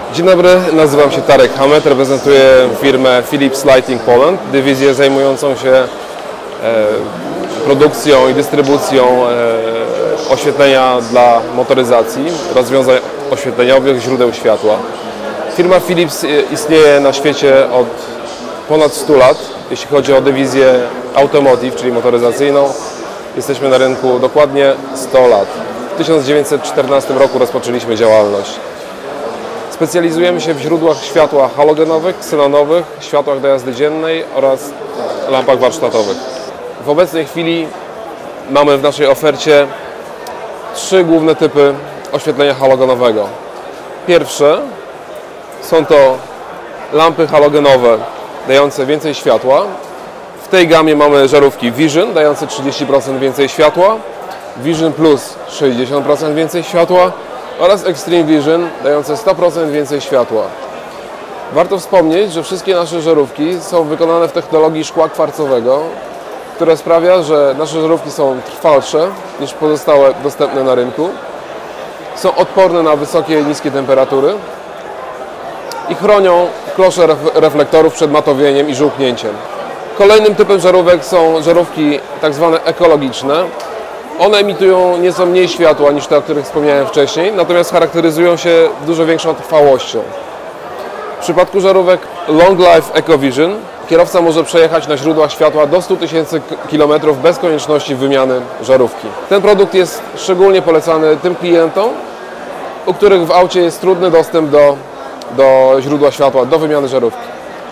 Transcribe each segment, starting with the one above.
Dzień dobry, nazywam się Tarek Hamet, reprezentuję firmę Philips Lighting Poland, dywizję zajmującą się produkcją i dystrybucją oświetlenia dla motoryzacji, rozwiązań oświetleniowych, źródeł światła. Firma Philips istnieje na świecie od ponad 100 lat, jeśli chodzi o dywizję automotive, czyli motoryzacyjną. Jesteśmy na rynku dokładnie 100 lat. W 1914 roku rozpoczęliśmy działalność. Specjalizujemy się w źródłach światła halogenowych, ksenonowych, światłach do jazdy dziennej oraz lampach warsztatowych. W obecnej chwili mamy w naszej ofercie 3 główne typy oświetlenia halogenowego. Pierwsze są to lampy halogenowe dające więcej światła. W tej gamie mamy żarówki Vision dające 30% więcej światła, Vision Plus 60% więcej światła oraz Extreme Vision dające 100% więcej światła. Warto wspomnieć, że wszystkie nasze żarówki są wykonane w technologii szkła kwarcowego, które sprawia, że nasze żarówki są trwalsze niż pozostałe dostępne na rynku, są odporne na wysokie i niskie temperatury i chronią klosze reflektorów przed matowieniem i żółknięciem. Kolejnym typem żarówek są żarówki tak zwane ekologiczne. One emitują nieco mniej światła niż te, o których wspomniałem wcześniej, natomiast charakteryzują się dużo większą trwałością. W przypadku żarówek Long Life EcoVision kierowca może przejechać na źródłach światła do 100 000 km bez konieczności wymiany żarówki. Ten produkt jest szczególnie polecany tym klientom, u których w aucie jest trudny dostęp do źródła światła, do wymiany żarówki.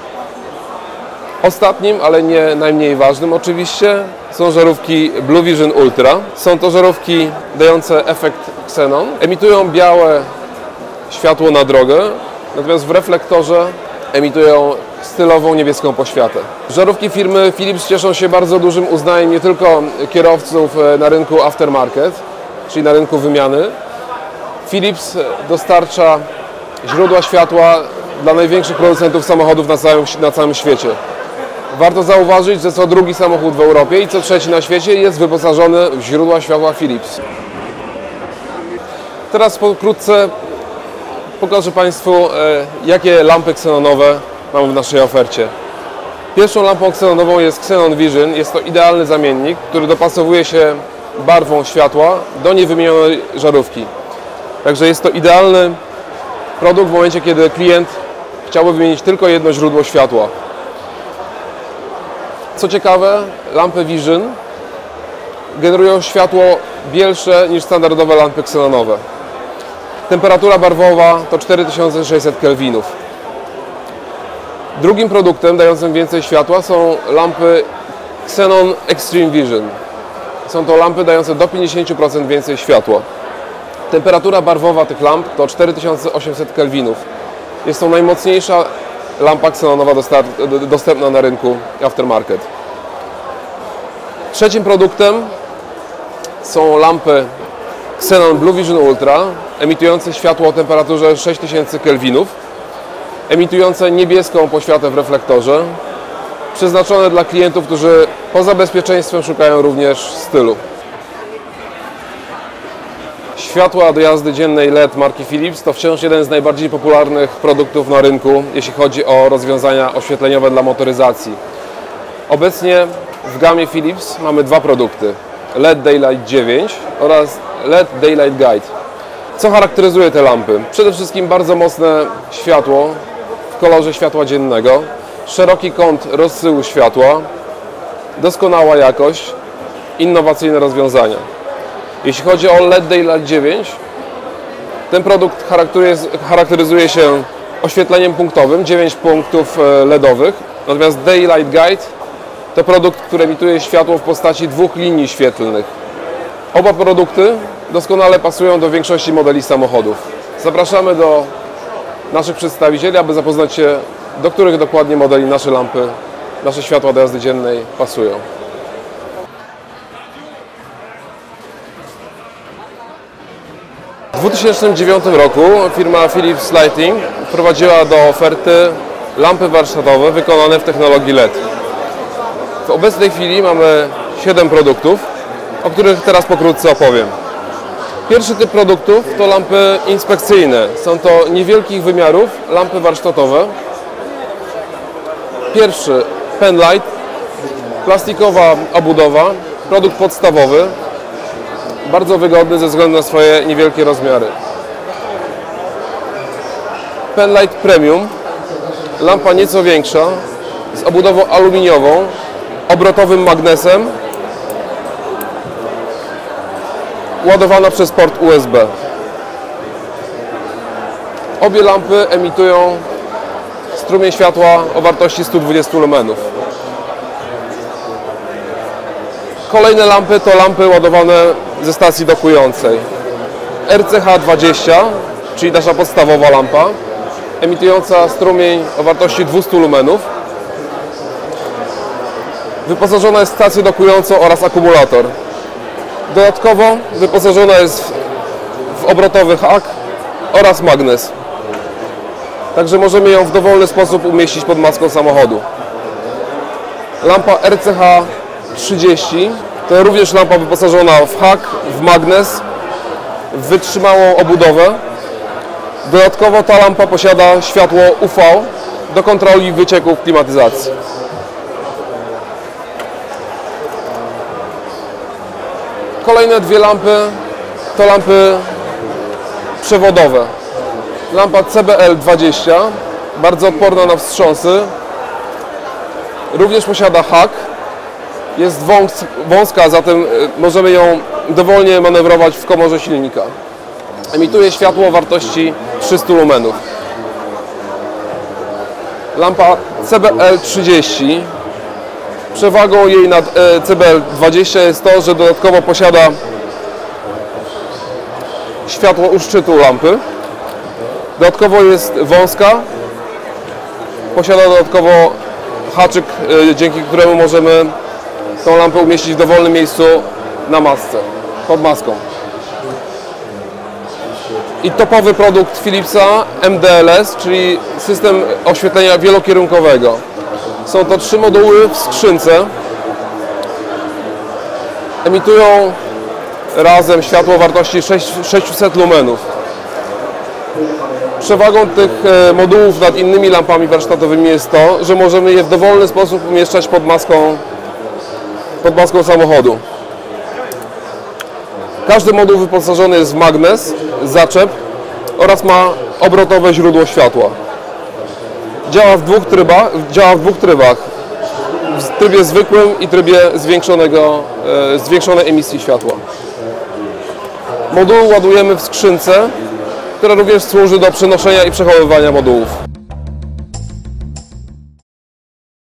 Ostatnim, ale nie najmniej ważnym oczywiście, są żarówki Blue Vision Ultra. Są to żarówki dające efekt ksenon. Emitują białe światło na drogę, natomiast w reflektorze emitują stylową niebieską poświatę. Żarówki firmy Philips cieszą się bardzo dużym uznaniem nie tylko kierowców na rynku aftermarket, czyli na rynku wymiany. Philips dostarcza źródła światła dla największych producentów samochodów na całym świecie. Warto zauważyć, że co drugi samochód w Europie i co trzeci na świecie jest wyposażony w źródła światła Philips. Teraz pokrótce pokażę Państwu, jakie lampy ksenonowe mamy w naszej ofercie. Pierwszą lampą ksenonową jest Xenon Vision. Jest to idealny zamiennik, który dopasowuje się barwą światła do niewymienionej żarówki. Także jest to idealny produkt w momencie, kiedy klient chciałby wymienić tylko jedno źródło światła. Co ciekawe, lampy Vision generują światło bielsze niż standardowe lampy ksenonowe. Temperatura barwowa to 4600 kelwinów. Drugim produktem dającym więcej światła są lampy Xenon Extreme Vision. Są to lampy dające do 50% więcej światła. Temperatura barwowa tych lamp to 4800 kelwinów. Jest to najmocniejsza lampa ksenonowa dostępna na rynku aftermarket. Trzecim produktem są lampy Xenon Blue Vision Ultra, emitujące światło o temperaturze 6000 kelwinów, emitujące niebieską poświatę w reflektorze, przeznaczone dla klientów, którzy poza bezpieczeństwem szukają również stylu. Światła do jazdy dziennej LED marki Philips to wciąż jeden z najbardziej popularnych produktów na rynku, jeśli chodzi o rozwiązania oświetleniowe dla motoryzacji. Obecnie w gamie Philips mamy 2 produkty: LED Daylight 9 oraz LED Daylight Guide. Co charakteryzuje te lampy? Przede wszystkim bardzo mocne światło w kolorze światła dziennego, szeroki kąt rozsyłu światła, doskonała jakość, innowacyjne rozwiązania. Jeśli chodzi o LED Daylight 9, ten produkt charakteryzuje się oświetleniem punktowym, 9 punktów LEDowych, natomiast Daylight Guide to produkt, który emituje światło w postaci 2 linii świetlnych. Oba produkty doskonale pasują do większości modeli samochodów. Zapraszamy do naszych przedstawicieli, aby zapoznać się, do których dokładnie modeli nasze lampy, nasze światła do jazdy dziennej pasują. W 2009 roku firma Philips Lighting wprowadziła do oferty lampy warsztatowe wykonane w technologii LED. W obecnej chwili mamy 7 produktów, o których teraz pokrótce opowiem. Pierwszy typ produktów to lampy inspekcyjne. Są to niewielkich wymiarów lampy warsztatowe. Pierwszy penlight, plastikowa obudowa, produkt podstawowy, bardzo wygodny ze względu na swoje niewielkie rozmiary. Penlight Premium, lampa nieco większa, z obudową aluminiową, obrotowym magnesem, ładowana przez port USB. Obie lampy emitują strumień światła o wartości 120 lumenów. Kolejne lampy to lampy ładowane ze stacji dokującej. RCH20, czyli nasza podstawowa lampa, emitująca strumień o wartości 200 lumenów. Wyposażona jest w stację dokującą oraz akumulator. Dodatkowo wyposażona jest w obrotowy hak oraz magnes. Także możemy ją w dowolny sposób umieścić pod maską samochodu. Lampa RCH30 to również lampa wyposażona w hak, w magnes, w wytrzymałą obudowę. Dodatkowo ta lampa posiada światło UV do kontroli wycieków klimatyzacji. Kolejne dwie lampy to lampy przewodowe. Lampa CBL20, bardzo odporna na wstrząsy. Również posiada hak. Jest wąska, zatem możemy ją dowolnie manewrować w komorze silnika. Emituje światło o wartości 300 lumenów. Lampa CBL30. Przewagą jej nad CBL20 jest to, że dodatkowo posiada światło u szczytu lampy. Dodatkowo jest wąska. Posiada dodatkowo haczyk, dzięki któremu możemy tą lampę umieścić w dowolnym miejscu na masce, pod maską. I topowy produkt Philipsa MDLS, czyli system oświetlenia wielokierunkowego. Są to 3 moduły w skrzynce. Emitują razem światło o wartości 600 lumenów. Przewagą tych modułów nad innymi lampami warsztatowymi jest to, że możemy je w dowolny sposób umieszczać pod maską samochodu. Każdy moduł wyposażony jest w magnes, zaczep oraz ma obrotowe źródło światła. Działa w dwóch trybach. W trybie zwykłym i trybie zwiększonej emisji światła. Moduł ładujemy w skrzynce, która również służy do przenoszenia i przechowywania modułów.